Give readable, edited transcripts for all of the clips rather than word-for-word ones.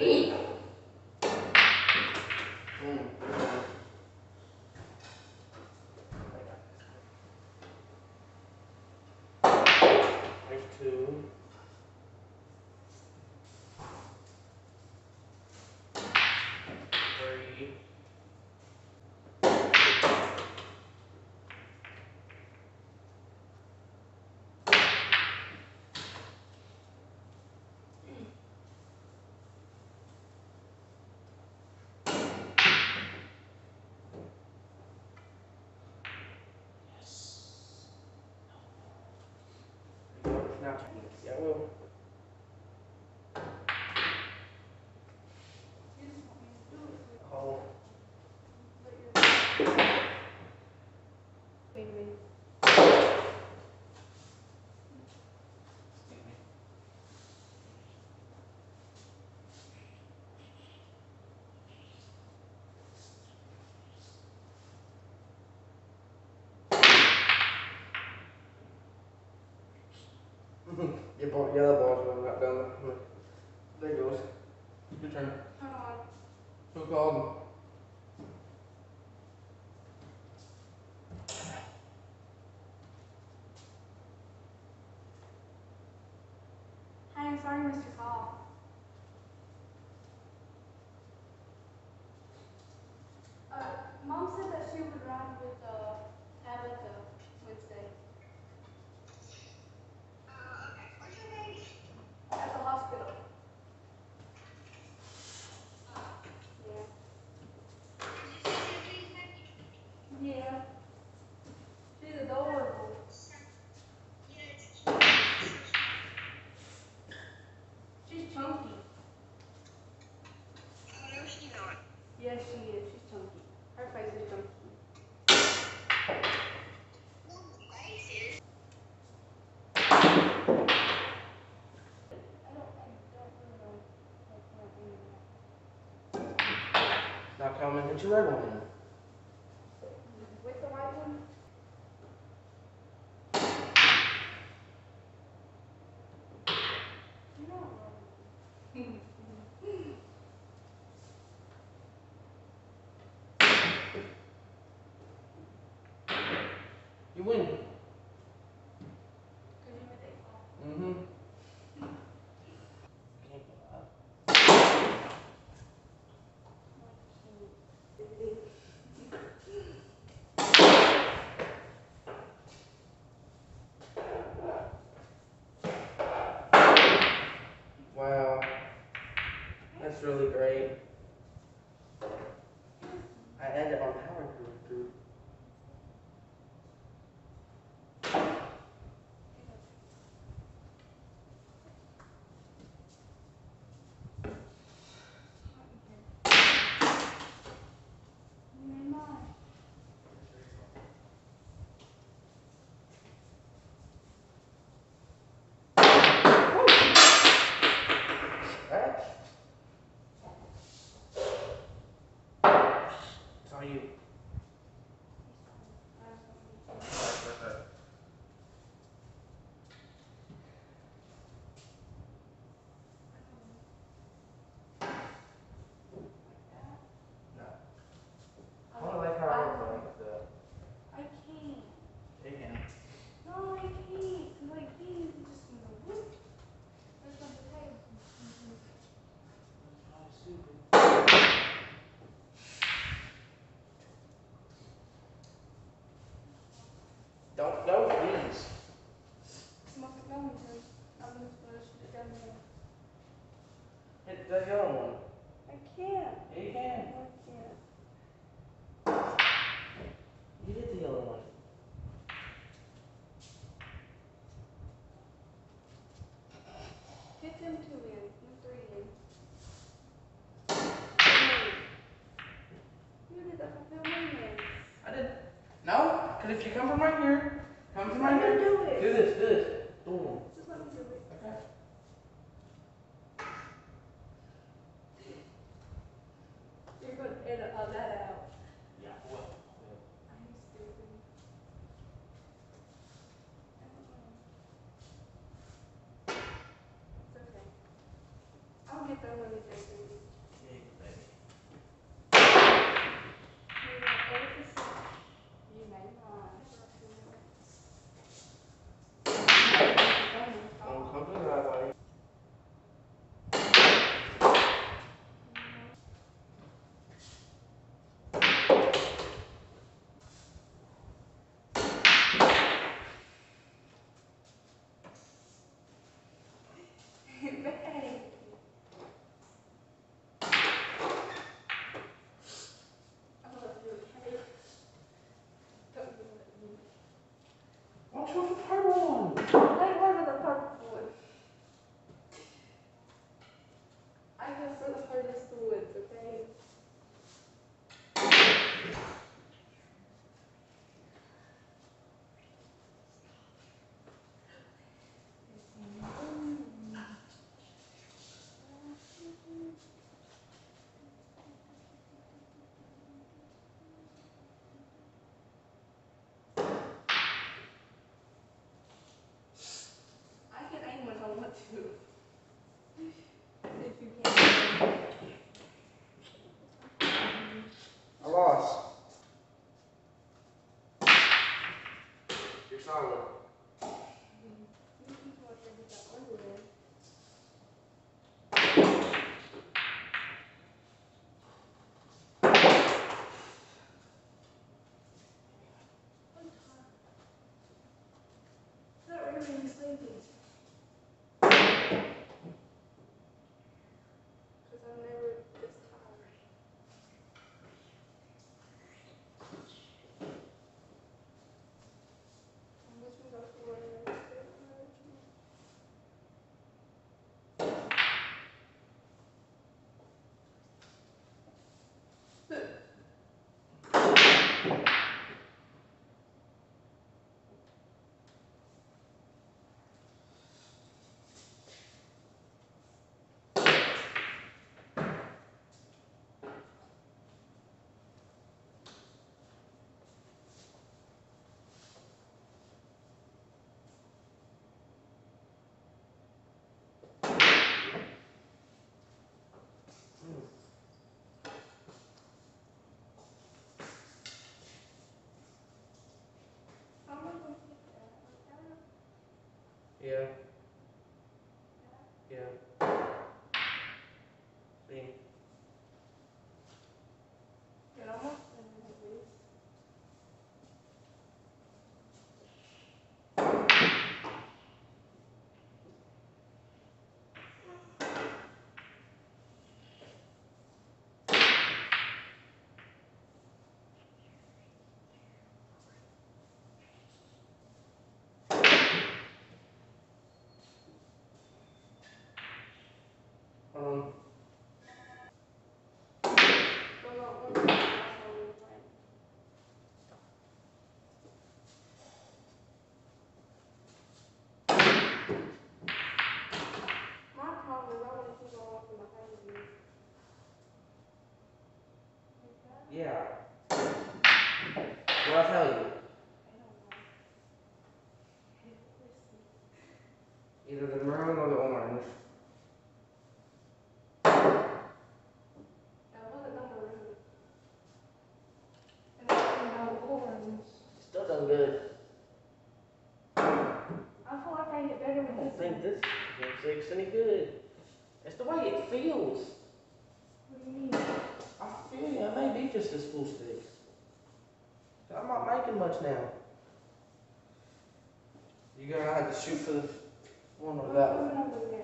There's two. Three. Now, yeah, well. Oh. Your ball, yellow ball's not done. There it goes. Your turn. Hold on. Who called? Hi, I'm sorry, Mr. Call. Mom said that she would ride with Tabitha Wednesday. Okay. Where's your baby? At the hospital. Yeah. Yeah. She's adorable. She's chunky. Oh, no, she's not. Yes, she is. She's chunky. Her face is chunky. Now come and hit your red one. With the white one? No. You win. Mm-hmm. Wow. That's really great. I ended on power group. It's all you. No. I don't like how I look like that. I can't. You can. No, I can't. Like these, just whoop. There's some potatoes. Oh, stupid. Don't, please. I'm not going to. I'm just going to shoot it down there. Hit the yellow one. I can't. Yeah, you can. No, I can't. You hit the yellow one. Get them two in. Them three in. You did that for me. I did. No, because if you come from right here, come from right Let me here. do it. Do this, do this. Boom. Just let me do it. Okay. You're going to edit all that out. Yeah, well. I'm stupid. I don't know. It's okay. I'll hit that one with that baby. Yeah, baby. You made mine. Don't come to the highway. Why don't you want the purple one? I wanted the purple one. I go for the hardest woods, okay? I can aim when I want to. If you can. I lost. You're solid. You keep watching that under there. Not really sleepy. Because I'm never this tired. I'm wishing I could run and I'm not going to get that. Yeah. Yeah. See? You're almost done at least. Um, Don't know what to do. That's all we're playing. My problem is I want to keep on walking behind you. Like that? yeah. What I tell you? I don't know. Let's see. Either the maroon or the orange. That wasn't number root. And that was no orange. Still done good. I feel like I hit better I with don't this think one. this game six any good. It's the way it feels. What do you mean? I feel you. It may be just this full stick. I'm not making much now. You're gonna have to shoot for the one or that one. Over there.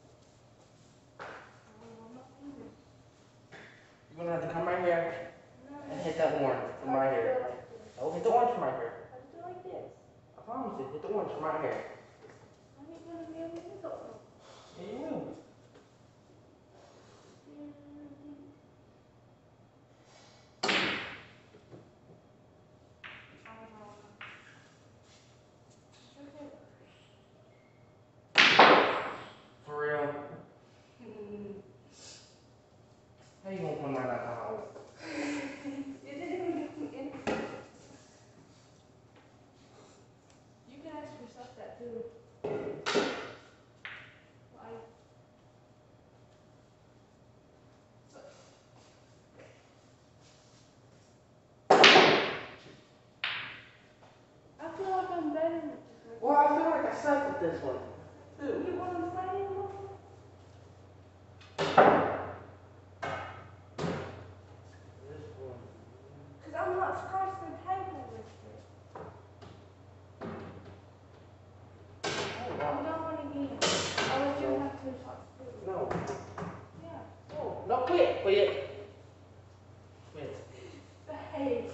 I'm not feeling it. You're gonna have to come right here No. and hit that orange from right here. Oh, hit the orange from right here. I just do like this. I promise you, hit the orange from right here. I ain't gonna be able to hit that one. Yeah, you will. For real. How you gonna come right out the house? It didn't even give me anything. You can ask yourself that too. Like, suck with this one. Dude. You want to play anymore? This one. Because I'm not scratching the table with it. Oh, I'm wow. going again. I was doing have 2 shots too. No. Yeah. Oh, no, quit. Quit. Quit. Behave.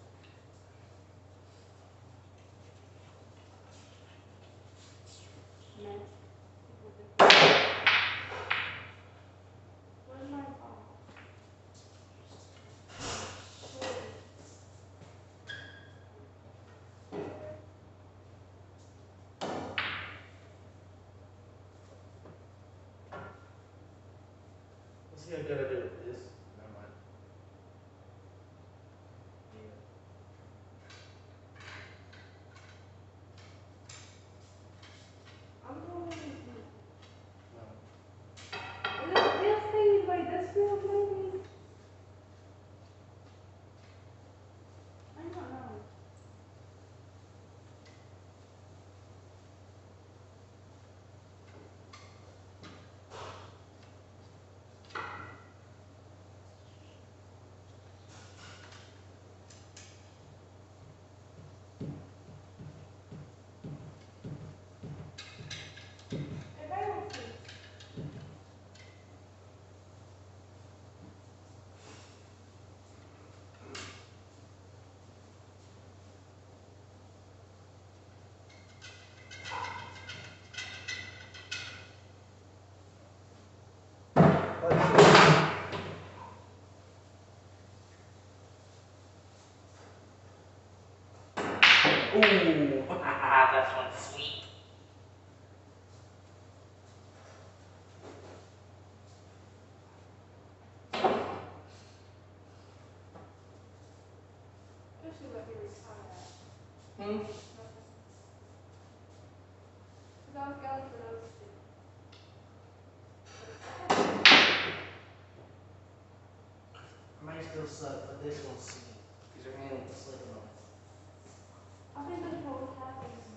Man. Where's my ball? Let's see how good I do with this. Never mind. I'm going to No. this thing like this field maybe? I don't know. If I don't see. Ooh, that's one sweet. Guess you let me retire that. Hmm? Because I was going for those 2. I might still suck, but this one's sweet. Because your hand is slipping on it. I think that's what was happening.